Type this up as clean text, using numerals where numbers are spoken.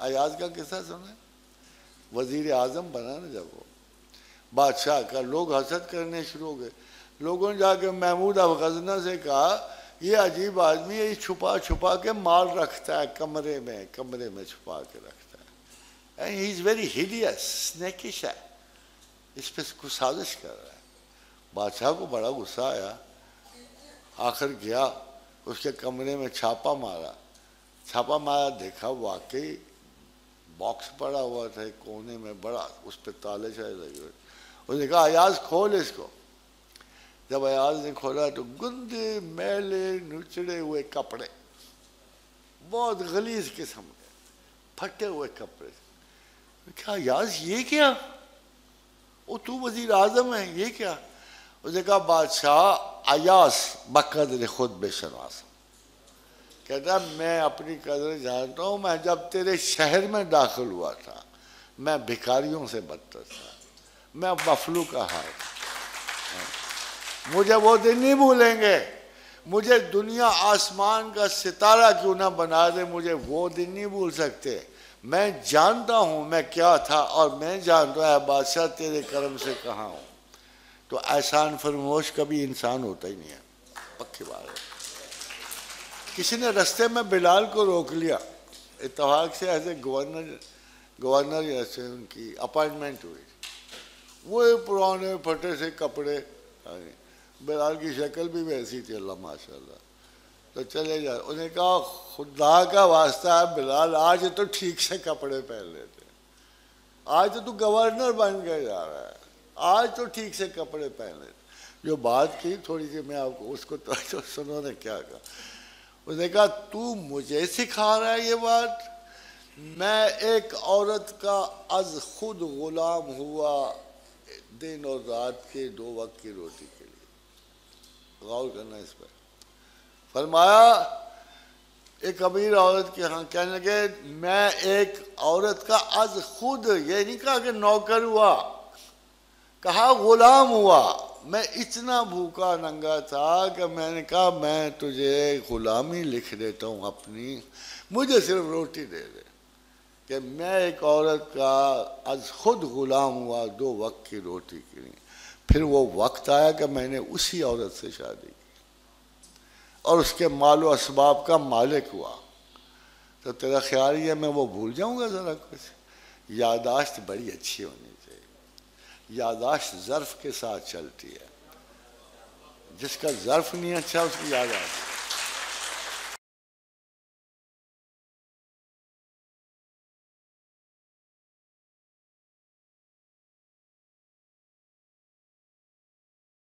ایاز کا قصہ سنا؟ وزیر اعظم بنا نا جب وہ بادشاہ کا، لوگ حسد کرنے شروع ہو گئے. لوگوں نے جا کے محمود افغزنہ سے کہا یہ عجیب آدمی ہے، یہ چھپا چھپا کے مال رکھتا ہے کمرے میں چھپا کے رکھتا ہے. ہی از ویری ہیڈیس، سنیکش ہے، اس پہ کچھ سازش کر رہا ہے. بادشاہ کو بڑا غصہ آیا. آخر گیا اس کے کمرے میں چھاپا مارا، دیکھا واقعی باکس پڑا ہوا تھا ایک کونے میں بڑا، اس پہ تالے شاید لگے ہوئے. اس نے کہا ایاز کھول اس کو. جب ایاز نے کھولا تو گندے میلے نچڑے ہوئے کپڑے، بہت غلیظ قسم کے پھٹے ہوئے کپڑے. کہا ایاز یہ کیا؟ وہ تو وزیر اعظم ہے، یہ کیا؟ اس نے کہا بادشاہ ایاز بقدر خود بے شناس. کہتا میں اپنی قدر جانتا ہوں. میں جب تیرے شہر میں داخل ہوا تھا میں بھکاریوں سے بدتر تھا، میں مفلوع کا حال تھا. مجھے وہ دن نہیں بھولیں گے. مجھے دنیا آسمان کا ستارہ کیوں نہ بنا دے، مجھے وہ دن نہیں بھول سکتے. میں جانتا ہوں میں کیا تھا، اور میں جانتا ہوں بادشاہ تیرے کرم سے کہاں ہوں. تو احسان فرموش کبھی انسان ہوتا ہی نہیں ہے، پکی بات ہے. کسی نے رستے میں بلال کو روک لیا، اتفاق سے ایسے گورنر جیسے ان کی اپائنٹمنٹ ہوئی. وہ پرانے پھٹے سے کپڑے، بلال کی شکل بھی ویسی تھی، اللہ ماشاء اللہ. تو چلے جا. انہوں نے کہا خدا کا واسطہ ہے بلال آج تو ٹھیک سے کپڑے پہن لیتے، آج تو گورنر بن کے جا رہا ہے، آج تو ٹھیک سے کپڑے پہن لیتے. جو بات کی تھوڑی سی میں آپ کو اس کو تو سنو نے کیا کہا. اس نے کہا تو مجھے سکھا رہا ہے یہ بات؟ میں ایک عورت کا از خود غلام ہوا دن اور رات کے 2 وقت کی روٹی کے لیے. غور کرنا اس پر. فرمایا ایک امیر عورت کے ہاں کہنے لگے میں ایک عورت کا از خود، یہ نہیں کہا کہ نوکر ہوا، کہا غلام ہوا. میں اتنا بھوکا ننگا تھا کہ میں نے کہا میں تجھے غلامی لکھ دیتا ہوں اپنی، مجھے صرف روٹی دے دے. کہ میں ایک عورت کا از خود غلام ہوا 2 وقت کی روٹی کے لیے. پھر وہ وقت آیا کہ میں نے اسی عورت سے شادی کی اور اس کے مال و اسباب کا مالک ہوا. تو تیرا خیال یہ میں وہ بھول جاؤں گا ذرا کچھ؟ یادداشت بڑی اچھی ہونی چاہیے. یادداشت ظرف کے ساتھ چلتی ہے، جس کا ظرف نہیں اچھا اس کی یادداشت